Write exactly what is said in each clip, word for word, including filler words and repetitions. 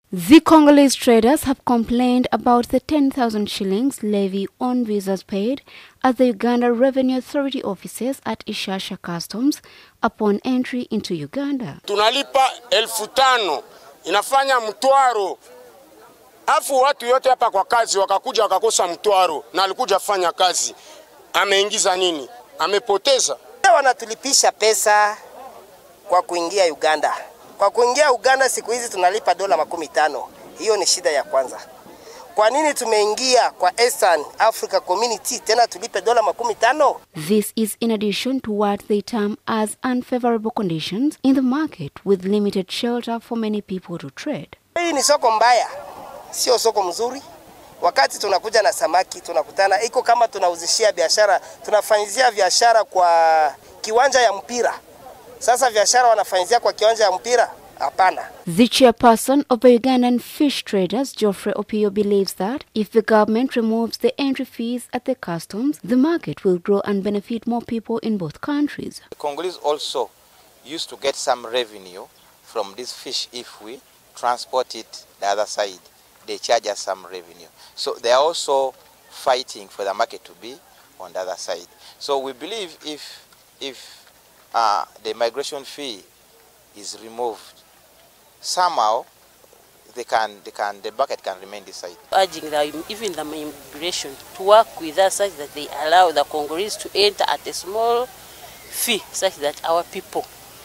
The Congolese traders have complained about the ten thousand shillings levy on visas paid at the Uganda Revenue Authority offices at Ishasha Customs upon entry into Uganda. Tunalipa elfu tano, inafanya mtwaro. Afu watu yote hapa kwa kazi wakakuja wakakosa mtwaro na alikuja fanya kazi. Ameingiza nini? Amepoteza. Wanatulipisha pesa kwa kuingia Uganda. Kwa kuingia Uganda siku hizi tunalipa dola makumi tano. Hiyo ni shida ya kwanza. Kwa nini tumeingia kwa Eastern Africa Community tena tulipe dola makumi tano? This is in addition to what they term as unfavorable conditions in the market with limited shelter for many people to trade. Hii ni soko mbaya. Sio soko mzuri. Wakati tunakuja na samaki tunakutana iko kama tunauzishia biashara, tunafanyizia biashara kwa kiwanja ya mpira. Sasa biashara wanafanyizia kwa kiwanja ya mpira? Hapana. The chairperson of the Ugandan Fish Traders, Geoffrey Opio, believes that if the government removes the entry fees at the customs, the market will grow and benefit more people in both countries. The Congolese also used to get some revenue from this fish if we transport it the other side. They charge us some revenue. So they are also fighting for the market to be on the other side. So we believe if if uh, the migration fee is removed, somehow they can they can the market can remain this side. Urging the, even the immigration to work with us such that they allow the Congolese to enter at a small fee such that our people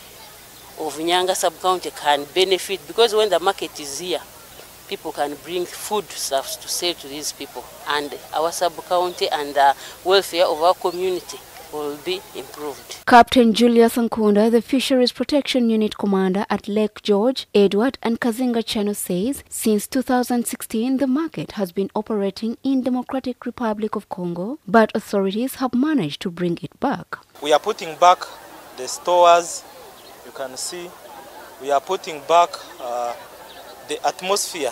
of Nyanga sub-county can benefit, because when the market is here, people can bring food stuffs to sell to these people, and our sub-county and the welfare of our community will be improved. Captain Julius Nkunda, the Fisheries Protection Unit Commander at Lake George, Edward and Kazinga Channel, says since two thousand sixteen the market has been operating in Democratic Republic of Congo, but authorities have managed to bring it back. We are putting back the stores, you can see, we are putting back uh, the atmosphere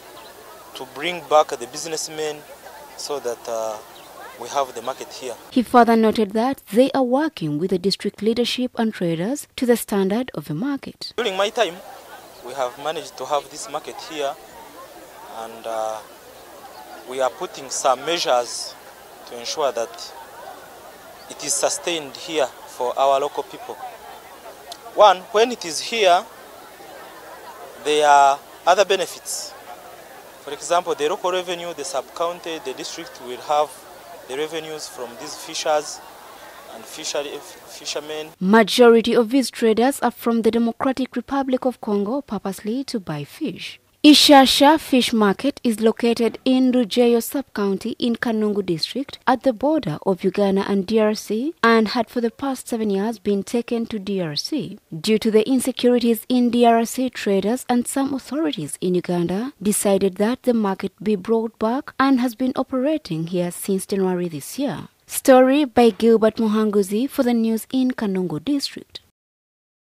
to bring back the businessmen so that uh, we have the market here. He further noted that they are working with the district leadership and traders to the standard of the market. During my time, we have managed to have this market here, and uh, we are putting some measures to ensure that it is sustained here for our local people. One, when it is here, there are other benefits. For example, the local revenue, the sub-county, the district will have the revenues from these fishers and fishery, fishermen. Majority of these traders are from the Democratic Republic of Congo, purposely to buy fish. Ishasha Fish Market is located in Rujeyo sub-county in Kanungu district at the border of Uganda and D R C, and had for the past seven years been taken to D R C. Due to the insecurities in D R C, traders and some authorities in Uganda decided that the market be brought back and has been operating here since January this year. Story by Gilbert Muhanguzi for the news in Kanungu district.